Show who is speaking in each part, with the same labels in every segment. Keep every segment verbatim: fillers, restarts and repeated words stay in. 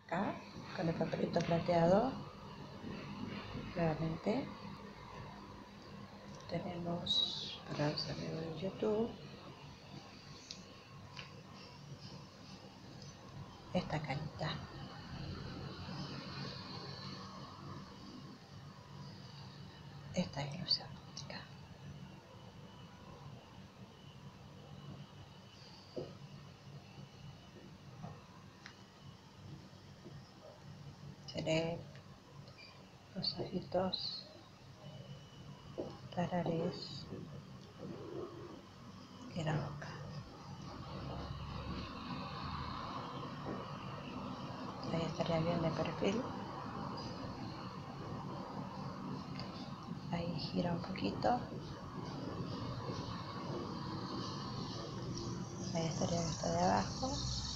Speaker 1: acá con el papelito plateado. Nuevamente tenemos para los amigos de YouTube esta carita. Esta ilusión óptica. Seré los ojitos, la nariz y la boca. Ahí estaría bien de perfil. Ahí gira un poquito. Ahí estaría vista de abajo.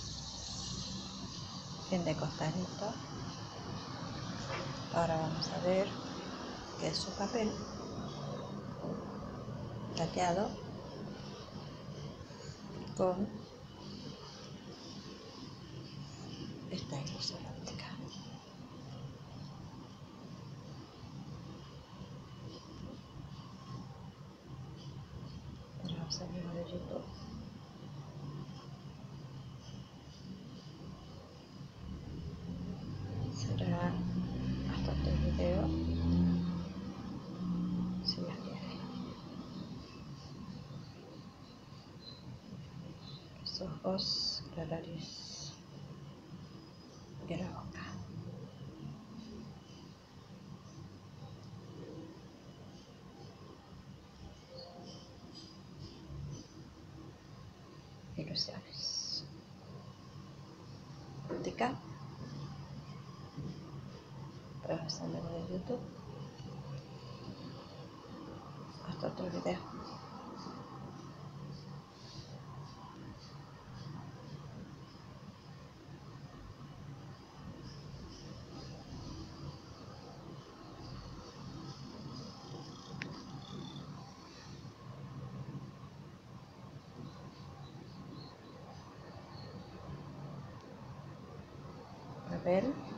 Speaker 1: Bien de costadito. Ahora vamos a ver qué es su papel plateado con esta ilusión óptica. Para los amigos de YouTube. Será hasta otro video, si Dios quiere. Los ojos, la nariz y la boca. Ilusiones óptica para los amigos de YouTube. Hasta otro video. Papel